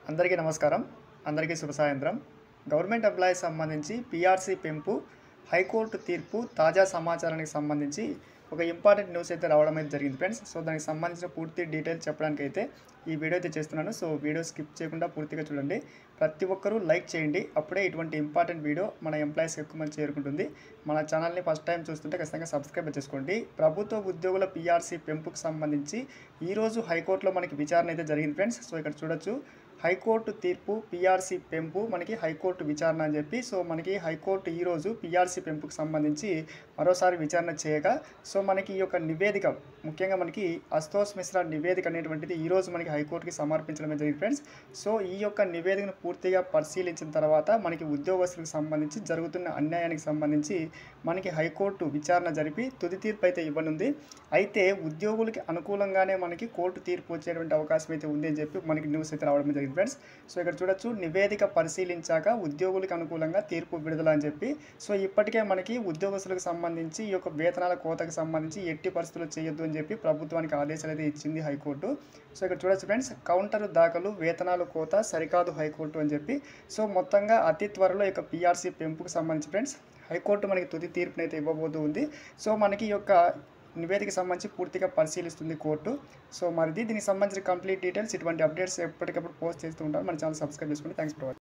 అందరికీ నమస్కారం. అందరికీ శుభ సాయంత్రం. గవర్నమెంట్ ఎంప్లాయీస్ సంబంధించి పీఆర్సీ పెంపు, హైకోర్టు తీర్పు, తాజా సమాచారానికి సంబంధించి ఒక ఇంపార్టెంట్ న్యూస్ అయితే రావడం అయితే జరిగింది ఫ్రెండ్స్. సో దానికి సంబంధించిన పూర్తి డీటెయిల్స్ చెప్పడానికైతే ఈ వీడియో అయితే చేస్తున్నాను. సో వీడియో స్కిప్ చేయకుండా పూర్తిగా చూడండి. ప్రతి ఒక్కరూ లైక్ చేయండి. అప్పుడే ఇటువంటి ఇంపార్టెంట్ వీడియో మన ఎంప్లాయీస్కి ఎక్కువ మంది చేరుకుంటుంది. మన ఛానల్ని ఫస్ట్ టైం చూస్తుంటే ఖచ్చితంగా సబ్స్క్రైబ్ చేసుకోండి. ప్రభుత్వ ఉద్యోగుల పీఆర్సీ పెంపుకు సంబంధించి ఈరోజు హైకోర్టులో మనకి విచారణ అయితే జరిగింది ఫ్రెండ్స్. సో ఇక్కడ చూడొచ్చు, హైకోర్టు తీర్పు, పీఆర్సీ పెంపు, మనకి హైకోర్టు విచారణ అని చెప్పి. సో మనకి హైకోర్టు ఈరోజు పీఆర్సీ పెంపుకు సంబంధించి మరోసారి విచారణ చేయగా, సో మనకి ఈ యొక్క నివేదిక, ముఖ్యంగా మనకి అశుతోష్ మిశ్రా నివేదిక అనేటువంటిది ఈరోజు మనకి హైకోర్టుకి సమర్పించడం జరిగింది ఫ్రెండ్స్. సో ఈ యొక్క నివేదికను పూర్తిగా పరిశీలించిన తర్వాత మనకి ఉద్యోగస్తులకు సంబంధించి జరుగుతున్న అన్యాయానికి సంబంధించి మనకి హైకోర్టు విచారణ జరిపి తుది తీర్పు అయితే ఇవ్వనుంది. అయితే ఉద్యోగులకి అనుకూలంగానే మనకి కోర్టు తీర్పు వచ్చేటువంటి అవకాశం అయితే ఉంది అని చెప్పి మనకి న్యూస్ అయితే రావడం జరిగింది ఫ్రెండ్స్. సో ఇక్కడ చూడొచ్చు, నివేదిక పరిశీలించాక ఉద్యోగులకు అనుకూలంగా తీర్పు విడుదల అని చెప్పి. సో ఇప్పటికే మనకి ఉద్యోగస్తులకు సంబంధించి ఈ యొక్క వేతనాల కోతకు సంబంధించి ఎట్టి పరిస్థితులు చేయొద్దు అని చెప్పి ప్రభుత్వానికి ఆదేశాలు అయితే ఇచ్చింది హైకోర్టు. సో ఇక్కడ చూడొచ్చు ఫ్రెండ్స్, కౌంటర్ దాఖలు, వేతనాలు కోత సరికాదు హైకోర్టు అని చెప్పి. సో మొత్తంగా అతి త్వరలో ఈ యొక్క పీఆర్సీ పెంపుకు సంబంధించి ఫ్రెండ్స్ హైకోర్టు మనకి తుది తీర్పునైతే ఇవ్వబోతుంది. సో మనకి ఈ యొక్క నివేదిక సంబంధించి పూర్తిగా పరిశీలిస్తుంది కోర్టు. సో దీనికి సంబంధించిన కంప్లీట్ డీటెయిల్స్, ఇటువంటి అప్డేట్స్ ఎప్పటికప్పుడు పోస్ట్ చేస్తూ ఉంటాను. మన ఛానల్ సబ్స్క్రైబ్ చేసుకోండి. Thanks for watching.